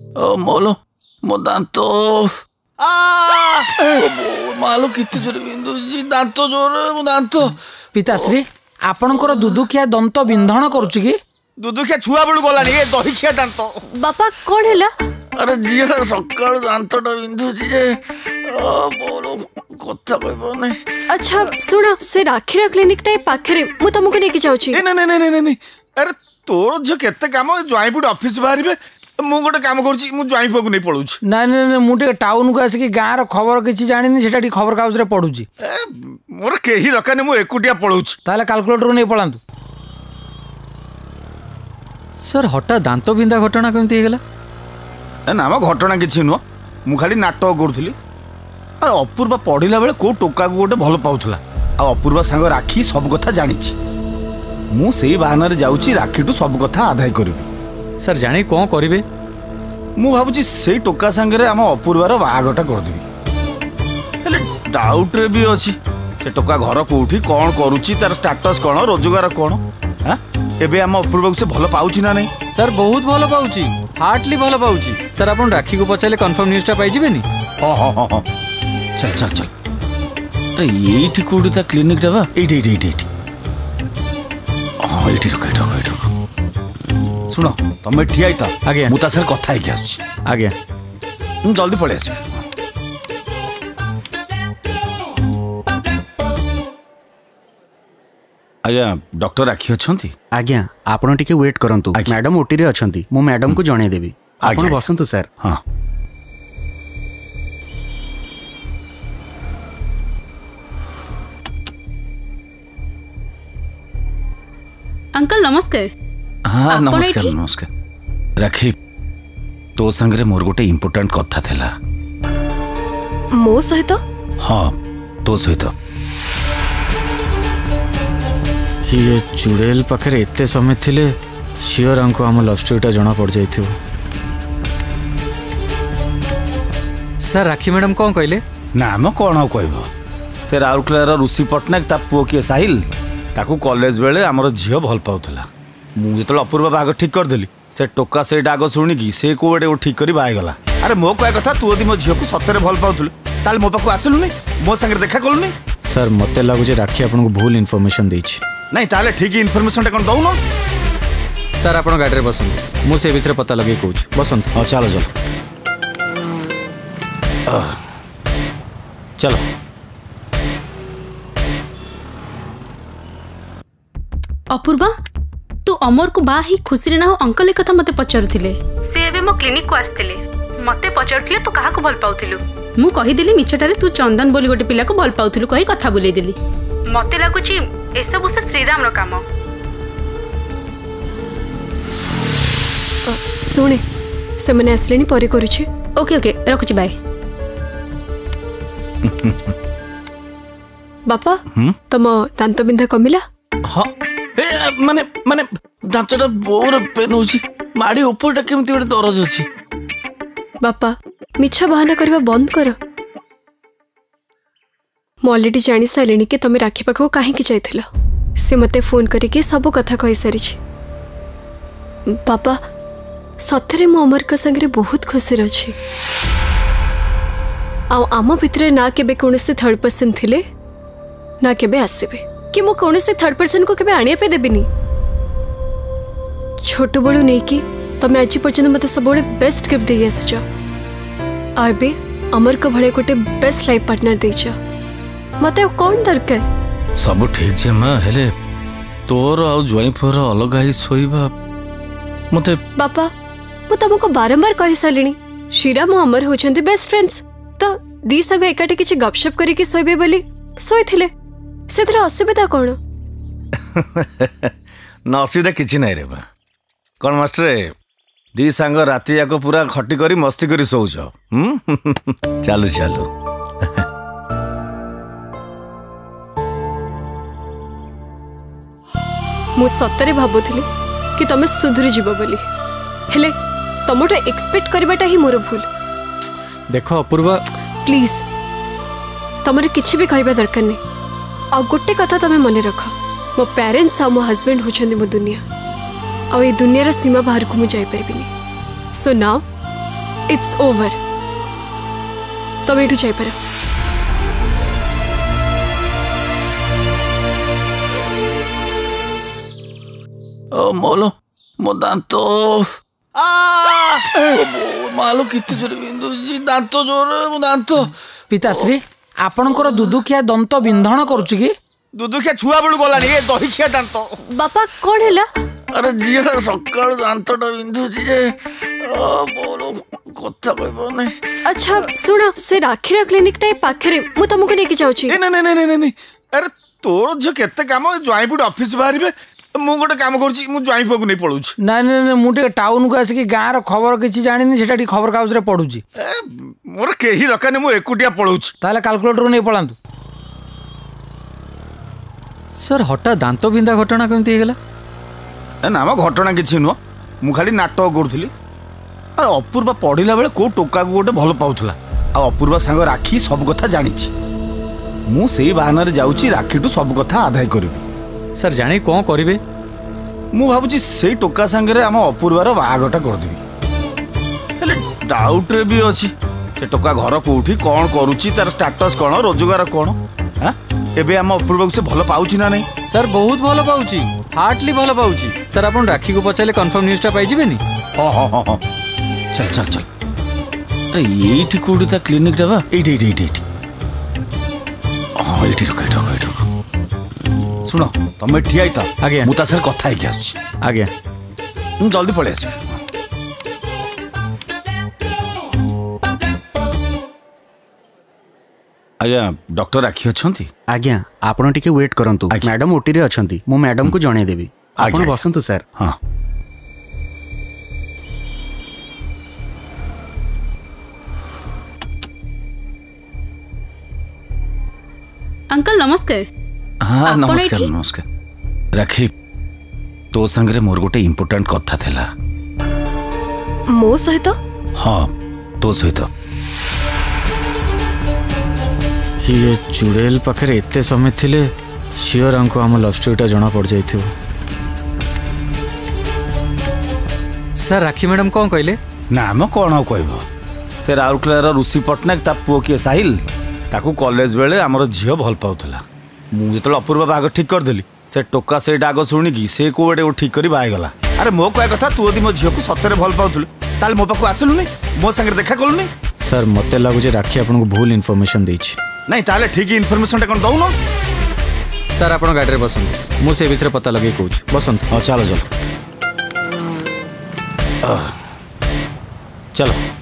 ओ मोलो मो दांत मालो कितने जोर बिंदुची दांत जोर दांत। पिताश्री आपणकर दुदुखिया दंत बिंधन करुछि कि दुदुखिया छुआ बेलू गलानी ए दहीखिया दांत। बापा कौन है? अरे झील सकाल दांतटा बिंधुची जे बोलो कथा कहबो। अच्छा सुना से राखीर क्लिनिक टा पाखरे मु तुमको लेके जाउछि। नहीं अरे तोर झ केते काम ज्वाइंपुट ऑफिस बाहरिबे मु गोटे काम करछि मु ज्वाइंप को नहीं पळुछि। नहीं मु टे टाउन को आसिक गाँव खबर किसी जानी सेटा खबर कागज रे पढुछि। मोर केही दरकार मु एकुटिया पळुछि। ताले कैलकुलेटर नहीं पळांतु। सर हठात दांत बिंदा घटना केमती हेगला? ना म घटना किछि नुह मु खाली नाटक करूथली। अरे अपूर्वा पढ़िला बेले को टोका को गोटे भल पाउथला आ अपूर्वा संग राखी सब कथा जानिछि। मु सेही बहाना रे जाउछि राखी टू सब कथा आदाय करबी। सर जानी कौन करिवे? मु भाबुछि सेही टोका संग रे हम अपूर्वार बाहागटा कर देबी। हेले डाउट रे भी अछि से टोका घर कोठी कोन करूछि तार स्टेटस कोन रोजगार कोन। हां एबे हम अपूर्वा से भल पाउछि ना नहीं? सर बहुत भल पाउछि हार्टली भल पाउछि। सर अपन राखी को पचाले कंफर्म न्यूज़ टा पाई जिबेनी? हां चल चल चल। अरे एठी कोठी ता क्लिनिक टा बा एठी हां एठी रख सुनो तुम ठिया था आगे मुता सर कथा है आगे जल्दी पड़े आस। आज्ञा डॉक्टर राखी अच्छी? आज्ञा आपण टिके वेट करंतु मैडम ओटी रे अछंती मु मैडम को जणे देबी। आपण बसंतु सर। हां अंकल नमस्कार। हाँ नमस्कार नमस्कार। राखी तो संगरे मोर गोटे इम्पोर्टेंट कथा थिला। मो सहित? हाँ तो सहित। ये चुड़ैल पाखे एते समय थिले सियोर हमको आम लव स्टोरीटा जना पड़ जाइथिबो। सर राखी मैडम कौन कहले? ना म कौन कहब ते राउरकेलार ऋषि पट्टनायक ता पुओ किए साहिल ताकू कॉलेज बेले आमर झील भल पाउथला। मुझे जो अपूर्वा बाग ठीक करदेली से टोका से डाग शुणिकी से कोड़े ठीक कर बाहगला। अरे मो कह कथा तू यदि मो झील को सतरे भल पाउथलु ताल मो पाखु आसलुनी मो संगे देखा कलुनी। सर मते लागुचे राखी आपन को भूल इन्फॉर्मेशन देछि। नहीं ताले ठीक इन्फॉर्मेशन टा कोन दउनो? सर आपन गाड़ी रे बसंत मु से भीतर पता लगे कहूँ बसंत। हाँ चलो चलो चलो। अपूर्वा तू अमर को बा ही खुशी ना हो अंकल एक कथा मते पचारुथिले। से एबे मो क्लिनिक को आस्थिले मते पचारुथिले तू काहा को भल पाउथिलु। मु कहि देली मिछटारे तू चंदन बोली गोटे पिला को भल पाउथिलु कहि कथा बोली देली। मते लागुची ए सब से श्रीराम रो काम। सुने से मने असलेनी परे करूची। ओके ओके रखुची बाय। बापा तम दांत बिंधा कमिला? हाँ माने माने दांतटा बोर पेन होची माड़ी ऊपरटा केमती गोटे दरज अछि। बापा मिछ बहाना करबा बंद कर। मु ऑलरेडी जानी सारिणी कि तमे राखी पाखो काहे कि जाइथिला। से मते फोन करिके सब कथा कहि सारी छी। पापा सथरे मु अमर का संगे बहुत खुशी रछि। आ आम भितरे ना केबे कोनसे थर्ड पर्सन थिले ना केबे आसीबे कि मु कोनसे थर्ड पर्सन को केबे आनिया पे देबिनी। छोट बड़ू नहीं कि तमे आज पर्यंत मते सब बड़े बेस्ट गिफ्ट दे आसछ। आबे अमर को भले गोटे बेस्ट लाइफ पार्टनर देछ मते कौन दरकार। सब ठीक छे मां हेले तोर आ ज्वाइफ फोर अलग ही सोइबा मते। बापा मु तुमको बारंबार कहि सालिनी शीरा मो अमर होछंती बेस्ट फ्रेंड्स तो दी सग एकाटे किछि गपशप करी कि सोइबे बोली सोइथिले सेतिर असुविधा कोन? न असुविधा किछि नै रे बा। कोन मास्टर दी संग राति याको पूरा खटी करी मस्ती करी सोउछ। चालू चालू। मु सतरे भाबुथिली कि तमे सुधुरी जीव बोली हेले तमोटा एक्सपेक्ट करबाटा ही मोर भूल। देखो अपूर्वा प्लीज तमरे किछि भी कहबा दरकार नै। आ गोटे कथा तमे मने रख मो पेरेंट्स आ मो हस्बैंड होछन्ती मो दुनिया आ ए दुनिया रा सीमा बाहर को मु जाई परबिनी। सो नाउ इट्स ओवर तुम एठू जाई पार ओ मोलो मो दांत मालो कितने जोर बिंदुची दांत जोर मो दांत पिताश्री आपणकर दुदुखिया दंत बिंधन करुची कि दुदुखिया छुआ बेलू गलानी ए दहीखिया दांत बापा कौन है अरे झील सकाल दांतटा बिंधुची जे बोलो कथा कहबो अच्छा सुना से राखीरा क्लिनिक टाइप पाखरे मु तुमको लेके जाउची नहीं अरे तोर जो केते काम ज्वाइंट ऑफिस बाहर मु गोटे काम करुची मु ज्वाइंट को नहीं पळुची नहीं मुझे टाउन को आसिक गाँव खबर किसी जानी से खबर कागज पढ़ुची मोर केही दरकार नहीं मु एकुटिया पळुची ताले कैलकुलेटर नहीं पलांतु सर हठात दांत बिंधा घटना केमती हेगला ना म घटना किछि नुह मु खाली नाटक करूथली अरे अपूर्वा पढ़िला बेले को टोका को गोटे भल पाउथला आ अपूर्वा संग राखी सब कथा जानिछि मु सेही बहाना रे जाउची राखी टू सब कथा आदाय करबी सर जाने कौन करेंगे मु भाबुची से टोका संगे आम अपूर्वार बाहागटा करदेवी डाउट रे भी अच्छी से टोका घर कोठी कौन करुची तार स्टेटस कौन रोजगार कौन हाँ एबे आम अपूर्वा से भल पाउची ना नहीं सर बहुत भल पाउची हार्टली भल पाउची सर अपन राखी को पचारे कंफर्म न्यूज़टा पाई जिबेनी हाँ चल चल चल अरे एठी कोठी ता क्लिनिक टा बा एठी एठी एठी हां एठी रख सुनो तुम ठिया था आज्ञा मुझे सर कथा है क्या आज्ञा जल्दी पड़े आस आज्ञा डॉक्टर राखी अच्छी आज्ञा आपण टिके वेट करंतु मैडम ओटी रे अछंती मु मैडम को जणे देबी आपण बसंतु सर हाँ अंकल नमस्कार हाँ नमस्कार नमस्कार राखी तो संगे मोर गोटे इम्पोर्टेंट कथा थिला मो सहित हाँ तो सहित ये चुड़ैल पाखे एते समय थिले श्योर हमको आम लव स्टोरीटा जना पड़ जाइथिबो सर राखी मैडम कौन कहले ना म कौन आ कहबो ते राउरकेलार ऋषि पट्टनायक ता पुओ किए साहिल ताकू कॉलेज बेले आमर झील भल पाउथला मु जो अपूर्वा बाग ठीक करदेली से टोका से आग शुणिकी से कोड़े ठीक कर बाहगला अरे मो कह कथा तू यदि मो झील को सतरे भल पाउलु ताल मो पाक आसलुनी मो संगे देखा कलुनी सर मते लगुच राखी आपको भूल इनफॉरमेशन देछि नहीं ताले ठीक इनफॉरमेशन कौन दउन सर आप गाड़ी में बसंत मुझे भीतर पता लगे कौच बसंत हाँ चलो चलो चलो